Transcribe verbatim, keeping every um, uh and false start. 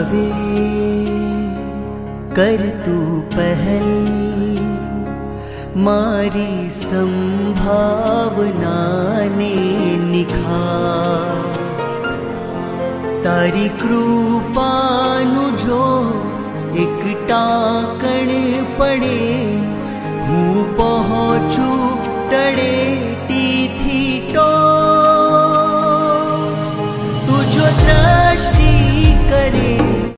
आवे कर तू पहल, मारी संभावना ने निखार। तारी कृपा